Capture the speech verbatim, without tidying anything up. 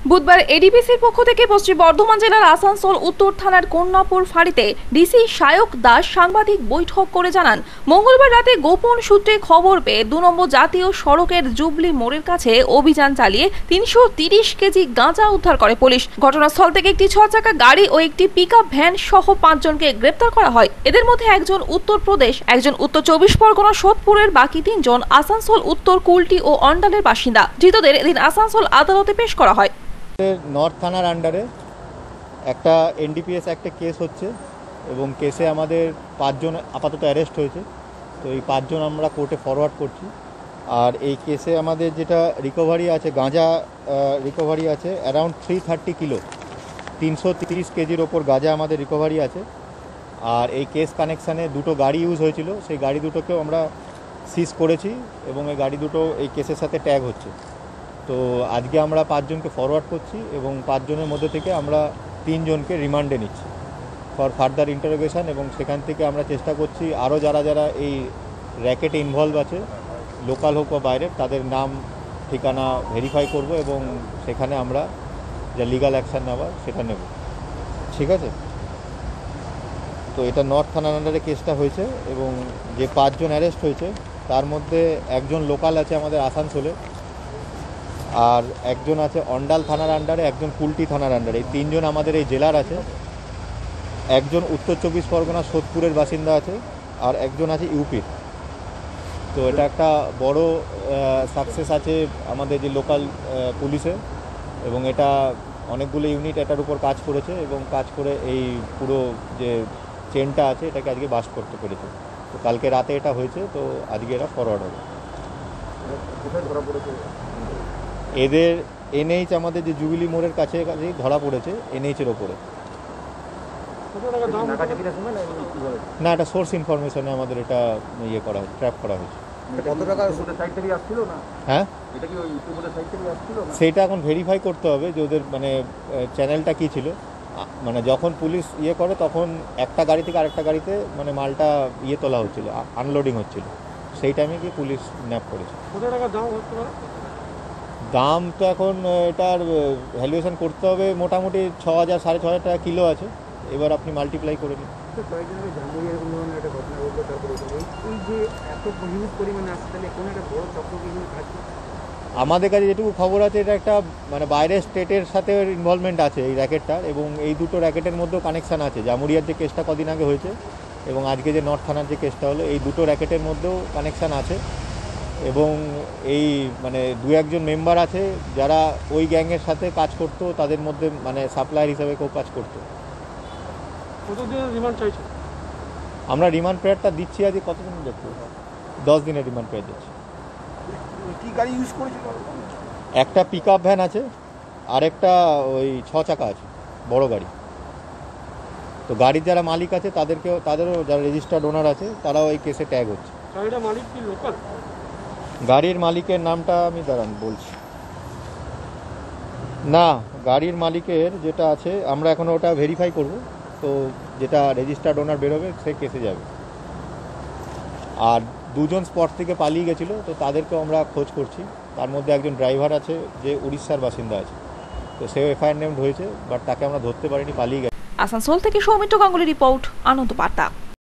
বুধবার এডিপিসির পক্ষ থেকে পশ্চিম বর্ধমান জেলার আসানসোল উত্তর থানার কন্যাপুর ফাঁড়িতে ডিসি সায়ক দাস সাংবাদিক বৈঠক করে জানান, মঙ্গলবার রাতে গোপন সূত্রে খবর পেয়ে দু নম্বর জাতীয় সড়কের জুবলি মোড়ের কাছে অভিযান চালিয়ে তিনশো তিরিশ কেজি গাঁজা উদ্ধার করে পুলিশ। ঘটনাস্থল থেকে একটি ছ চাকা গাড়ি ও একটি পিকআপ ভ্যান সহ পাঁচজনকে গ্রেপ্তার করা হয়। এদের মধ্যে একজন উত্তরপ্রদেশ, একজন উত্তর চব্বিশ পরগনা সোদপুরের, বাকি তিনজন আসানসোল উত্তর কুলটি ও অন্ডালের বাসিন্দা। ধৃতদের এদিন আসানসোল আদালতে পেশ করা হয়। নর্থ থানার আন্ডারে একটা এনডিপিএস একটা কেস হচ্ছে এবং কেসে আমাদের পাঁচজন আপাতত অ্যারেস্ট হয়েছে। তো এই পাঁচজন আমরা কোর্টে ফরওয়ার্ড করছি। আর এই কেসে আমাদের যেটা রিকভারি আছে, গাঁজা রিকভারি আছে অ্যারাউন্ড থ্রি থার্টি কিলো, তিনশো তিরিশ কেজির ওপর গাঁজা আমাদের রিকভারি আছে। আর এই কেস কানেকশানে দুটো গাড়ি ইউজ হয়েছিল, সেই গাড়ি দুটোকেও আমরা সিজ করেছি এবং এই গাড়ি দুটো এই কেসের সাথে ট্যাগ হচ্ছে। তো আজকে আমরা পাঁচজনকে ফরওয়ার্ড করছি এবং পাঁচজনের মধ্যে থেকে আমরা তিনজনকে রিমান্ডে নিচ্ছি ফর ফার্দার ইন্টারোগেশন, এবং সেখান থেকে আমরা চেষ্টা করছি আরও যারা যারা এই র্যাকেটে ইনভলভ আছে, লোকাল হোক বা বাইরের, তাদের নাম ঠিকানা ভেরিফাই করব এবং সেখানে আমরা যা লিগাল অ্যাকশান নেওয়ার সেটা নেব। ঠিক আছে? তো এটা নর্থ থানার আন্ডারে কেসটা হয়েছে এবং যে পাঁচজন অ্যারেস্ট হয়েছে তার মধ্যে একজন লোকাল আছে আমাদের আসানসোলে, আর একজন আছে অন্ডাল থানার আন্ডারে, একজন কুলটি থানার আন্ডারে। এই তিনজন আমাদের এই জেলার আছে। একজন উত্তর চব্বিশ পরগনা সোদপুরের বাসিন্দা আছে আর একজন আছে ইউপির। তো এটা একটা বড় সাকসেস আছে আমাদের যে লোকাল পুলিশে, এবং এটা অনেকগুলো ইউনিট এটার উপর কাজ করেছে এবং কাজ করে এই পুরো যে চেনটা আছে এটাকে আজকে বাস্ট করতে পেরেছে। তো কালকে রাতে এটা হয়েছে, তো আজকে এটা ফরওয়ার্ড হবে। এদের এনএইচ আমাদের যে জুবিলি মোড়ের কাছে কাছেই ধরা পড়েছে, এনএইচের ওপরে। না, এটা সোর্স ইনফরমেশনে আমাদের এটা ইয়ে করা হয়েছে, ট্র্যাপ করা হয়েছে। হ্যাঁ, সেইটা এখন ভেরিফাই করতে হবে যে ওদের মানে চ্যানেলটা কী ছিল। মানে যখন পুলিশ ইয়ে করে তখন একটা গাড়ি থেকে আরেকটা গাড়িতে মানে মালটা ইয়ে তোলা হচ্ছিল, আনলোডিং হচ্ছিল, সেই টাইমে গিয়ে পুলিশ ন্যাপ করেছে। দাম তো এখন এটার ভ্যালুয়েশন করতে হবে, মোটামুটি ছ হাজার সাড়ে ছ হাজার টাকা কিলো আছে। এবার আপনি মাল্টিপ্লাই করে নিন। আমাদের কাছে যেটুকু খবর আছে, এটা একটা মানে বাইরের স্টেটের সাথে ইনভলভমেন্ট আছে এই র্যাকেটটার, এবং এই দুটো র্যাকেটের মধ্যেও কানেকশান আছে। জামুরিয়ার যে কেসটা কদিন আগে হয়েছে এবং আজকে যে নর্থ থানার যে কেসটা হলো, এই দুটো র্যাকেটের মধ্যেও কানেকশান আছে। এবং এই মানে দু একজন মেম্বার আছে যারা ওই গ্যাংয়ের সাথে কাজ করতো, তাদের মধ্যে মানে সাপ্লায়ার হিসাবে কেউ কাজ করতো। আমরা রিমান্ড পিরিয়ডটা দিচ্ছি আজকে কতদিন দেখবো, দশ দিনের রিমান্ড পিরিয়ড দিচ্ছি। একটা পিক আপ ভ্যান আছে আর একটা ওই ছ চাকা আছে, বড় গাড়ি। তো গাড়ির যারা মালিক আছে তাদেরকেও, তাদেরও যারা রেজিস্টার্ড ওনার আছে তারাও এই কেসে ট্যাগ হচ্ছে। গাড়ির মালিকের নামটা আমি দাঁড়ান বলছি। না, গাড়ির মালিকের যেটা আছে আমরা এখন ওটা ভেরিফাই করব, তো যেটা রেজিস্টার্ড ওনার বেরোবে সে কেসে যাবে। আর দুজন স্পট থেকে পালিয়ে গেছিলো, তো তাদেরকেও আমরা খোঁজ করছি। তার মধ্যে একজন ড্রাইভার আছে যে উড়িষ্যার বাসিন্দা আছে, তো সেও এফআইআর নেমড হয়েছে, বাট তাকে আমরা ধরতে পারিনি, পালিয়ে গেছে। আসানসোল থেকে সৌমিত্র গাঙ্গুলি রিপোর্ট, আনন্দ বার্তা।